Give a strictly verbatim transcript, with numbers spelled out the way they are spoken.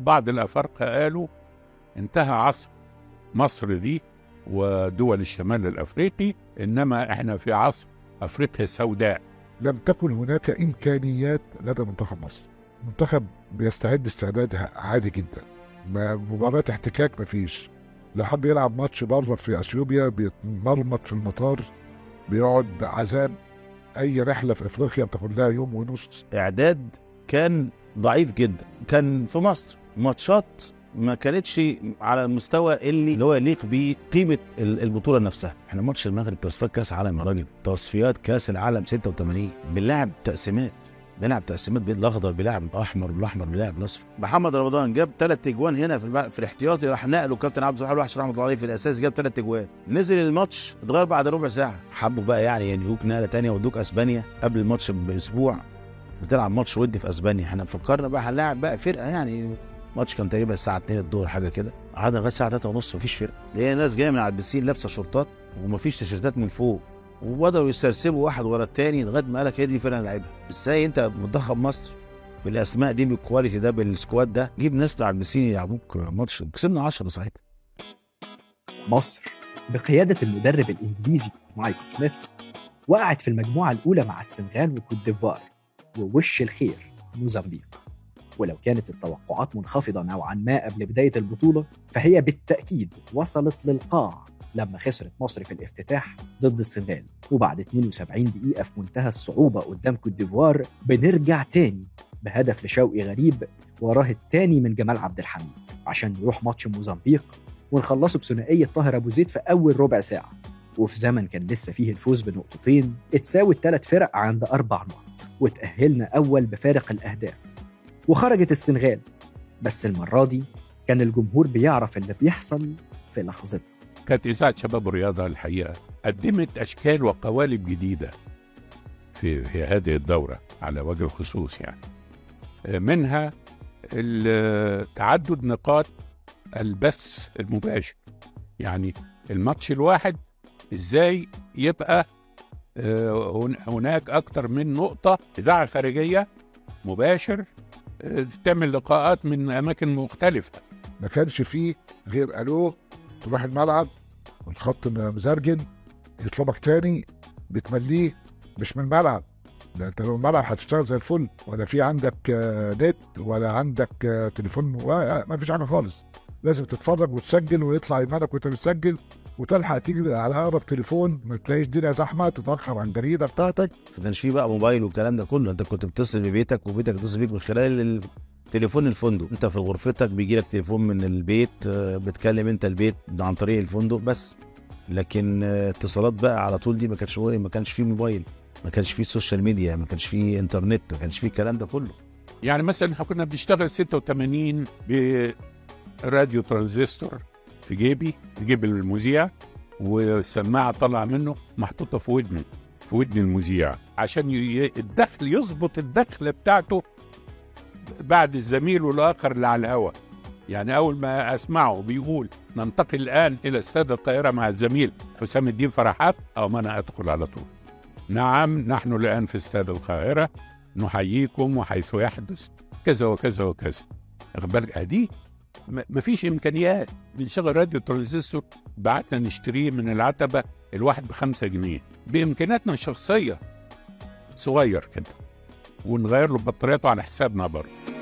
بعض الأفارقة قالوا انتهى عصر مصر دي ودول الشمال الأفريقي، إنما إحنا في عصر أفريقيا السوداء. لم تكن هناك إمكانيات لدى منتخب مصر. المنتخب بيستعد استعداد عادي جدا، مباراة احتكاك مفيش. لو حب يلعب ماتش بره في اثيوبيا بيتمرمط في المطار، بيقعد عذاب. اي رحله في افريقيا بتاخد لها يوم ونص. اعداد كان ضعيف جدا. كان في مصر ماتشات ما كانتش على المستوى اللي, اللي هو يليق بقيمه البطوله نفسها. احنا ماتش المغرب تصفيات كاس عالم يا راجل، تصفيات كاس العالم ستة وثمانين، بنلعب تقسيمات بيلعب تقسيمات بين الاخضر بيلعب الاحمر والاحمر بيلعب الاصفر. محمد رمضان جاب ثلاث اجوان هنا في, في الاحتياطي، راح نقله كابتن عبد الصالح الوحش رحمه الله عليه في الاساس، جاب ثلاث اجوان. نزل الماتش اتغير بعد ربع ساعه. حبوا بقى يعني ينهوك نقله ثانيه ودوك اسبانيا قبل الماتش باسبوع، بتلعب ماتش ودي في اسبانيا. احنا فكرنا بقى هنلاعب بقى فرقه، يعني ماتش كان تقريبا الساعه اتنين الظهر حاجه كده، قعدنا لغايه الساعه تلاتة ونص مفيش فرقه. هي ناس جايه من على البسين لابسه شورتات ومفيش تيشيرتات من فوق، وبداوا يسترسبوا واحد ورا الثاني لغايه ما قالك هي دي فرقه نلعبها. ازاي انت منتخب مصر بالاسماء دي بالكواليتي ده بالسكواد ده جيب ناس على البسين يلعبوك ماتش؟ كسبنا عشرة ساعتها. مصر بقياده المدرب الانجليزي مايك سميث وقعت في المجموعه الاولى مع السنغال وكوت ديفوار ووش الخير موزمبيق. ولو كانت التوقعات منخفضه نوعا ما قبل بدايه البطوله، فهي بالتاكيد وصلت للقاع لما خسرت مصر في الافتتاح ضد السنغال. وبعد اتنين وسبعين دقيقة في منتهى الصعوبة قدام كوت ديفوار بنرجع تاني بهدف لشوقي غريب وراه التاني من جمال عبد الحميد عشان نروح ماتش موزمبيق ونخلصه بثنائية طاهر أبو زيد في أول ربع ساعة. وفي زمن كان لسه فيه الفوز بنقطتين، اتساوي الثلاث فرق عند أربع نقط وتأهلنا أول بفارق الأهداف. وخرجت السنغال، بس المرة دي كان الجمهور بيعرف اللي بيحصل في لحظتها. كانت إذاعة شباب الرياضة الحقيقة قدمت أشكال وقوالب جديدة في, في هذه الدورة على وجه الخصوص، يعني منها تعدد نقاط البث المباشر. يعني الماتش الواحد إزاي يبقى هناك أكتر من نقطة إذاعة خارجية مباشر تعمل لقاءات من أماكن مختلفة. ما كانش فيه غير ألو تروح الملعب والخط مزرجن يطلبك تاني بتمليه مش من الملعب. ده انت لو الملعب هتشتغل زي الفل، ولا في عندك نت ولا عندك تليفون، ما فيش حاجه خالص. لازم تتفرج وتسجل ويطلع يمالك وانت بتسجل وتلحق تيجي على اقرب تليفون، ما تلاقيش الدنيا زحمه تتاخر عن الجريده بتاعتك. ما كانش فيه بقى موبايل والكلام ده كله، انت كنت بتتصل ببيتك وبيتك بيتصل بيك من خلال تليفون الفندق. انت في غرفتك بيجي لك تليفون من البيت، بتكلم انت البيت عن طريق الفندق بس. لكن اتصالات بقى على طول دي ما كانش ما كانش فيه موبايل، ما كانش فيه سوشيال ميديا، ما كانش فيه انترنت، ما كانش فيه الكلام ده كله. يعني مثلا احنا كنا بنشتغل ستة وثمانين براديو ترانزستور في جيبي، في جيب المذيع، والسماعه طالعه منه محطوطه في ودني في ودن المذيع عشان الدخل يظبط الدخله بتاعته بعد الزميل والاخر اللي على الهواء. يعني اول ما اسمعه بيقول ننتقل الان الى استاد القاهره مع الزميل حسام الدين فرحات، او ما انا ادخل على طول. نعم نحن الان في استاد القاهره، نحييكم وحيث يحدث كذا وكذا وكذا. واخد بالك؟ ادي مفيش امكانيات. بنشغل راديو ترانزستور بعتنا نشتريه من العتبه الواحد بخمسة جنيه بامكانياتنا الشخصيه، صغير كده، ونغير له بطارياته على حسابنا برضه.